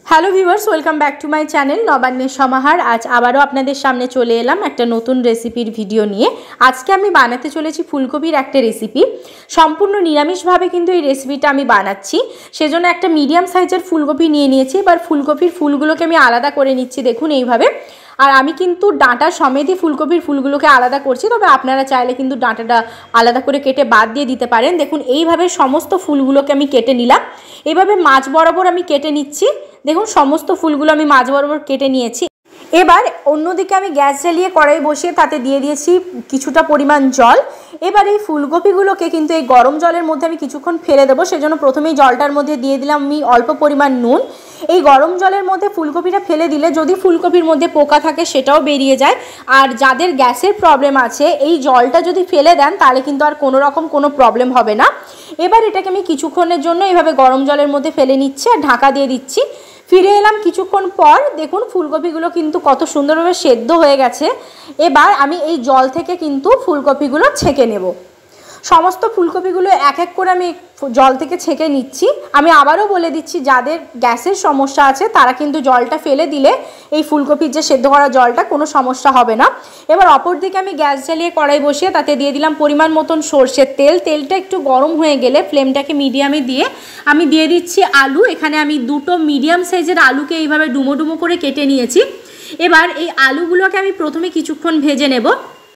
Hello viewers, welcome back to my channel নবান্নের সমাহার। আজ আবারও আপনাদের সামনে চলে এলাম একটা নতুন রেসিপির ভিডিও নিয়ে। আজকে আমি বানাতে চলেছি ফুলকপির একটা রেসিপি। সম্পূর্ণ নিরামিষভাবে কিন্তু এই রেসিপিটা আমি বানাচ্ছি। সেজন্য একটা মিডিয়াম সাইজের ফুলকপি নিয়ে নিয়েছি। এবার ফুলকপির ফুলগুলোকে আমি আলাদা করে নিচ্ছি, দেখুন এইভাবে। আর আমি কিন্তু ডাঁটা সমেতই ফুলকপির ফুলগুলোকে আলাদা করছি, তবে আপনারা চাইলে কিন্তু ডাঁটাটা আলাদা করে কেটে বাদ দিয়ে দিতে পারেন। দেখুন এইভাবে সমস্ত ফুলগুলোকে আমি কেটে নিলাম। এইভাবে মাঝ বরাবর আমি কেটে নিচ্ছি। দেখুন সমস্ত ফুলগুলো আমি মাঝ বরাবর কেটে নিয়েছি। এবার অন্যদিকে আমি গ্যাস জ্বালিয়ে কড়াই বসিয়ে তাতে দিয়ে দিয়েছি কিছুটা পরিমাণ জল। এবার এই ফুলকপিগুলোকে কিন্তু এই গরম জলের মধ্যে আমি কিছুক্ষণ ফেলে দেবো। সেজন্য প্রথমেই জলটার মধ্যে দিয়ে দিলাম আমি অল্প পরিমাণ নুন। এই গরম জলের মধ্যে ফুলকপিটা ফেলে দিলে যদি ফুলকপির মধ্যে পোকা থাকে সেটাও বেরিয়ে যায়। আর যাদের গ্যাসের প্রবলেম আছে এই জলটা যদি ফেলে দেন তাহলে কিন্তু আর কোনো রকম কোনো প্রবলেম হবে না। এবার এটাকে আমি কিছুক্ষণের জন্য এইভাবে গরম জলের মধ্যে ফেলে নিচ্ছি আর ঢাকা দিয়ে দিচ্ছি। ফিরে এলাম কিছুক্ষণ পর। দেখুন ফুলকপিগুলো কিন্তু কত সুন্দরভাবে সেদ্ধ হয়ে গেছে। এবার আমি এই জল থেকে কিন্তু ফুলকপিগুলো ছেঁকে নেব। সমস্ত ফুলকপিগুলো এক এক করে আমি জল থেকে ছেঁকে নিচ্ছি। আমি আবারও বলে দিচ্ছি, যাদের গ্যাসের সমস্যা আছে তারা কিন্তু জলটা ফেলে দিলে এই ফুলকপির যে সেদ্ধ করা জলটা কোনো সমস্যা হবে না। এবার অপর দিকে আমি গ্যাস জ্বালিয়ে কড়াই বসিয়ে তাতে দিয়ে দিলাম পরিমাণ মতন সর্ষের তেল। তেলটা একটু গরম হয়ে গেলে ফ্লেমটাকে মিডিয়ামে দিয়ে আমি দিয়ে দিচ্ছি আলু। এখানে আমি দুটো মিডিয়াম সাইজের আলুকে এইভাবে ডুমো ডুমো করে কেটে নিয়েছি। এবার এই আলুগুলোকে আমি প্রথমে কিছুক্ষণ ভেজে নেব।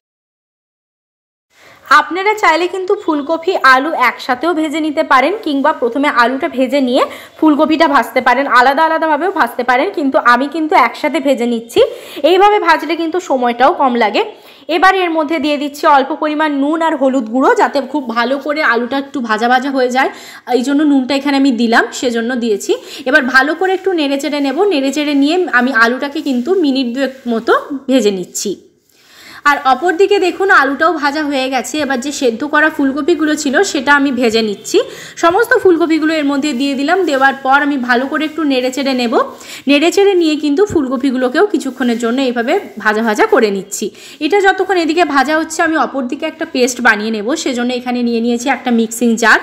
আপনারা চাইলে কিন্তু ফুলকপি আলু একসাথেও ভেজে নিতে পারেন, কিংবা প্রথমে আলুটা ভেজে নিয়ে ফুলকপিটা ভাজতে পারেন, আলাদা আলাদাভাবেও ভাজতে পারেন, কিন্তু আমি কিন্তু একসাথে ভেজে নিচ্ছি। এইভাবে ভাজলে কিন্তু সময়টাও কম লাগে। এবার এর মধ্যে দিয়ে দিচ্ছি অল্প পরিমাণ নুন আর হলুদ গুঁড়ো, যাতে খুব ভালো করে আলুটা একটু ভাজা ভাজা হয়ে যায়। এই জন্য নুনটা এখানে আমি দিলাম, সেজন্য দিয়েছি। এবার ভালো করে একটু নেড়েচেড়ে নেব। নেড়েচেড়ে নিয়ে আমি আলুটাকে কিন্তু মিনিট দুয়েক মতো ভেজে নিচ্ছি। আর অপর দিকে দেখুন আলুটাও ভাজা হয়ে গেছে। এবার যে সেদ্ধ করা ফুলকপিগুলো ছিল সেটা আমি ভেজে নিচ্ছি। সমস্ত ফুলকপিগুলো এর মধ্যে দিয়ে দিলাম। দেওয়ার পর আমি ভালো করে একটু নেড়েচেড়ে নেব। নেড়েচেড়ে নিয়ে কিন্তু ফুলকপিগুলোকেও কিছুক্ষণের জন্য এইভাবে ভাজা ভাজা করে নিচ্ছি। এটা যতক্ষণ এদিকে ভাজা হচ্ছে আমি অপর দিকে একটা পেস্ট বানিয়ে নেব। সেজন্য এখানে নিয়ে নিয়েছি একটা মিক্সিং জার।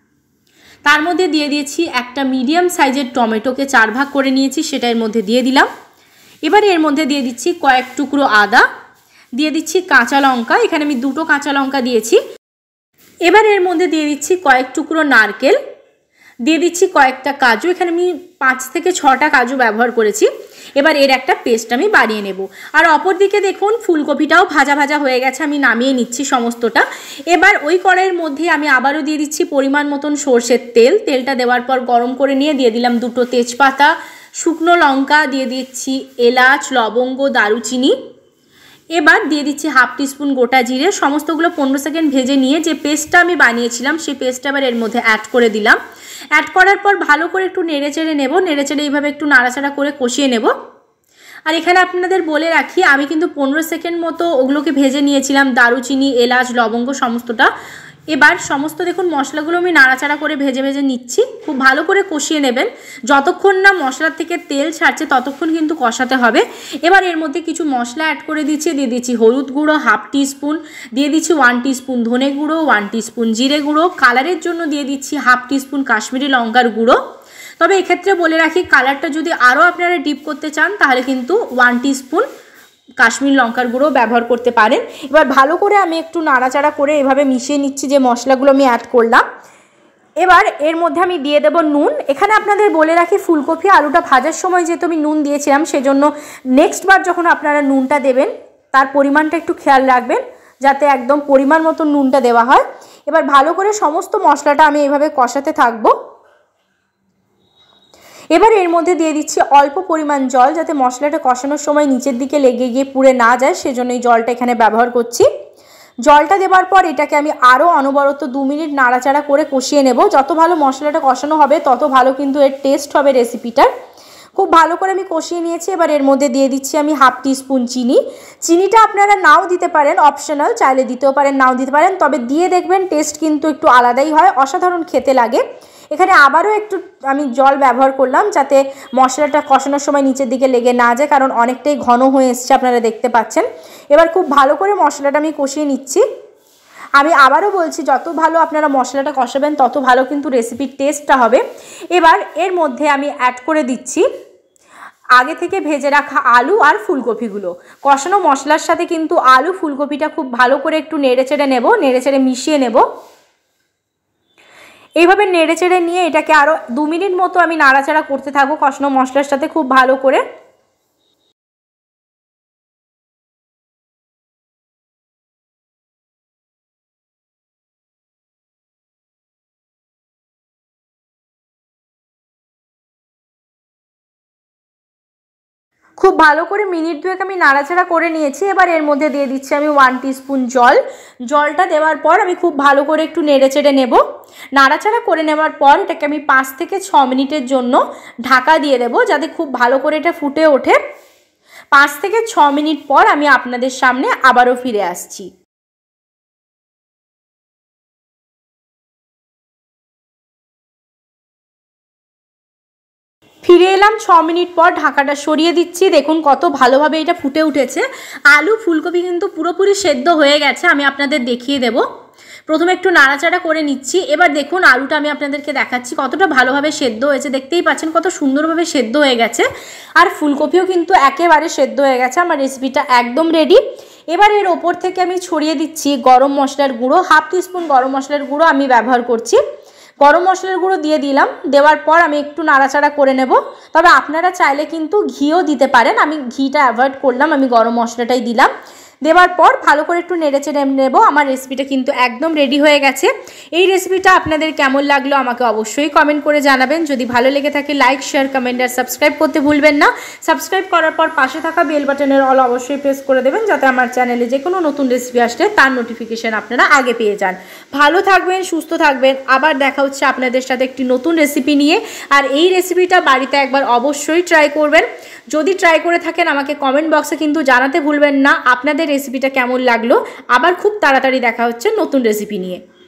তার মধ্যে দিয়ে দিয়েছি একটা মিডিয়াম সাইজের টমেটোকে 4 ভাগ করে নিয়েছি, সেটা এর মধ্যে দিয়ে দিলাম। এবার এর মধ্যে দিয়ে দিচ্ছি কয়েক টুকরো আদা, দিয়ে দিচ্ছি কাঁচা লঙ্কা। এখানে আমি 2টো কাঁচা লঙ্কা দিয়েছি। এবার এর মধ্যে দিয়ে দিচ্ছি কয়েক টুকরো নারকেল, দিয়ে দিচ্ছি কয়েকটা কাজু। এখানে আমি 5 থেকে 6টা কাজু ব্যবহার করেছি। এবার এর একটা পেস্ট আমি বানিয়ে নেব। আর অপর দিকে দেখুন ফুলকপিটাও ভাজা ভাজা হয়ে গেছে, আমি নামিয়ে নিচ্ছি সমস্তটা। এবার ওই কড়াইয়ের মধ্যে আমি আবারও দিয়ে দিচ্ছি পরিমাণ মতন সর্ষের তেল। তেলটা দেওয়ার পর গরম করে নিয়ে দিয়ে দিলাম 2টো তেজপাতা, শুকনো লঙ্কা, দিয়ে দিচ্ছি এলাচ, লবঙ্গ, দারুচিনি। এবার দিয়ে দিচ্ছি হাফ টিস্পুন গোটা জিরে। সমস্তগুলো 15 সেকেন্ড ভেজে নিয়ে যে পেস্টটা আমি বানিয়েছিলাম সেই পেস্টটা এবার এর মধ্যে অ্যাড করে দিলাম। অ্যাড করার পর ভালো করে একটু নেড়েচেড়ে নেব। নেড়েচেড়ে এইভাবে একটু নাড়াচাড়া করে কষিয়ে নেব। আর এখানে আপনাদের বলে রাখি, আমি কিন্তু 15 সেকেন্ড মতো ওগুলোকে ভেজে নিয়েছিলাম, দারুচিনি, এলাচ, লবঙ্গ সমস্তটা। এবার সমস্ত দেখুন মশলাগুলো আমি নাড়াচাড়া করে ভেজে ভেজে নিচ্ছি। খুব ভালো করে কষিয়ে নেবেন। যতক্ষণ না মশলার থেকে তেল ছাড়ছে ততক্ষণ কিন্তু কষাতে হবে। এবার এর মধ্যে কিছু মশলা অ্যাড করে দিচ্ছি। দিয়ে দিচ্ছি হলুদ গুঁড়ো হাফ টিস্পুন, দিয়ে দিচ্ছি 1 টিস্পুন ধনে গুঁড়ো, 1 টিস্পুন জিরে গুঁড়ো, কালারের জন্য দিয়ে দিচ্ছি হাফ টিস্পুন কাশ্মীরি লঙ্কার গুঁড়ো। তবে এক্ষেত্রে বলে রাখি, কালারটা যদি আরও আপনারা ডিপ করতে চান তাহলে কিন্তু 1 টিস্পুন কাশ্মীর লঙ্কার গুঁড়ো ব্যবহার করতে পারেন। এবার ভালো করে আমি একটু নাড়াচাড়া করে এভাবে মিশিয়ে নিচ্ছি যে মশলাগুলো আমি অ্যাড করলাম। এবার এর মধ্যে আমি দিয়ে দেব নুন। এখানে আপনাদের বলে রাখি, ফুলকপি আলুটা ভাজার সময় যেহেতু আমি নুন দিয়েছিলাম, সেজন্য নেক্সট বার যখন আপনারা নুনটা দেবেন তার পরিমাণটা একটু খেয়াল রাখবেন, যাতে একদম পরিমাণ মতো নুনটা দেওয়া হয়। এবার ভালো করে সমস্ত মশলাটা আমি এভাবে কষাতে থাকবো। এবার এর মধ্যে দিয়ে দিচ্ছি অল্প পরিমাণ জল, যাতে মশলাটা কষানোর সময় নিচের দিকে লেগে গিয়ে পুড়ে না যায়, সেজন্য এই জলটা এখানে ব্যবহার করছি। জলটা দেওয়ার পর এটাকে আমি আরও অনবরত 2 মিনিট নাড়াচাড়া করে কষিয়ে নেব। যত ভালো মশলাটা কষানো হবে তত ভালো কিন্তু এর টেস্ট হবে রেসিপিটার। খুব ভালো করে আমি কষিয়ে নিয়েছি। এবার এর মধ্যে দিয়ে দিচ্ছি আমি হাফ টিস্পুন চিনি। চিনিটা আপনারা নাও দিতে পারেন, অপশনাল, চাইলে দিতেও পারেন নাও দিতে পারেন, তবে দিয়ে দেখবেন টেস্ট কিন্তু একটু আলাদাই হয়, অসাধারণ খেতে লাগে। এখানে আবারও একটু আমি জল ব্যবহার করলাম, যাতে মশলাটা কষানোর সময় নিচের দিকে লেগে না যায়, কারণ অনেকটাই ঘন হয়ে এসছে আপনারা দেখতে পাচ্ছেন। এবার খুব ভালো করে মশলাটা আমি কষিয়ে নিচ্ছি। আমি আবারও বলছি, যত ভালো আপনারা মশলাটা কষাবেন তত ভালো কিন্তু রেসিপির টেস্টটা হবে। এবার এর মধ্যে আমি অ্যাড করে দিচ্ছি আগে থেকে ভেজে রাখা আলু আর ফুলকপিগুলো। কষানো মশলার সাথে কিন্তু আলু ফুলকপিটা খুব ভালো করে একটু নেড়েচেড়ে নেব, নেড়েচেড়ে মিশিয়ে নেব। এইভাবে নেড়েচেড়ে নিয়ে এটাকে আরও 2 মিনিট মতো আমি নাড়াচাড়া করতে থাকবো কষানো মশলার সাথে খুব ভালো করে। খুব ভালো করে মিনিট 2 আমি নাড়াচাড়া করে নিয়েছি। এবার এর মধ্যে দিয়ে দিচ্ছি আমি 1 টিস্পুন জল। জলটা দেওয়ার পর আমি খুব ভালো করে একটু নেড়েচেড়ে নেব। নাড়াচাড়া করে নেওয়ার পর এটাকে আমি 5 থেকে 6 মিনিটের জন্য ঢাকা দিয়ে দেবো, যাতে খুব ভালো করে এটা ফুটে ওঠে। 5 থেকে 6 মিনিট পর আমি আপনাদের সামনে আবারও ফিরে আসছি। ফিরে এলাম 6 মিনিট পর, ঢাকাটা সরিয়ে দিচ্ছি। দেখুন কত ভালোভাবে এটা ফুটে উঠেছে। আলু ফুলকপি কিন্তু পুরোপুরি সেদ্ধ হয়ে গেছে, আমি আপনাদের দেখিয়ে দেব। প্রথমে একটু নাড়াচাড়া করে নিচ্ছি। এবার দেখুন আলুটা আমি আপনাদেরকে দেখাচ্ছি কতটা ভালোভাবে সেদ্ধ হয়েছে। দেখতেই পাচ্ছেন কত সুন্দরভাবে সেদ্ধ হয়ে গেছে। আর ফুলকপিও কিন্তু একেবারে সেদ্ধ হয়ে গেছে। আমার রেসিপিটা একদম রেডি। এবার এর ওপর থেকে আমি ছড়িয়ে দিচ্ছি গরম মশলার গুঁড়ো। 1/2 টিস্পুন গরম মশলার গুঁড়ো আমি ব্যবহার করছি। গরম মশলার গুঁড়ো দিয়ে দিলাম। দেওয়ার পর আমি একটু নাড়াচাড়া করে নেব। তবে আপনারা চাইলে কিন্তু ঘিও দিতে পারেন, আমি ঘিটা অ্যাভয়েড করলাম, আমি গরম মশলাটাই দিলাম। দেওয়ার পর ভালো করে একটু নেড়েচেড়ে নেব। আমার রেসিপিটা কিন্তু একদম রেডি হয়ে গেছে। এই রেসিপিটা আপনাদের কেমন লাগলো আমাকে অবশ্যই কমেন্ট করে জানাবেন। যদি ভালো লেগে থাকে লাইক, শেয়ার, কমেন্ট আর সাবস্ক্রাইব করতে ভুলবেন না। সাবস্ক্রাইব করার পর পাশে থাকা বেল বাটনের অল অবশ্যই প্রেস করে দেবেন, যাতে আমার চ্যানেলে যে কোনো নতুন রেসিপি আসলে তার নোটিফিকেশান আপনারা আগে পেয়ে যান। ভালো থাকবেন, সুস্থ থাকবেন। আবার দেখা হচ্ছে আপনাদের সাথে একটি নতুন রেসিপি নিয়ে। আর এই রেসিপিটা বাড়িতে একবার অবশ্যই ট্রাই করবেন। যদি ট্রাই করে থাকেন আমাকে কমেন্ট বক্সে কিন্তু জানাতে ভুলবেন না আপনাদের রেসিপিটা কেমন লাগলো। আবার খুব তাড়াতাড়ি দেখা হচ্ছে নতুন রেসিপি নিয়ে।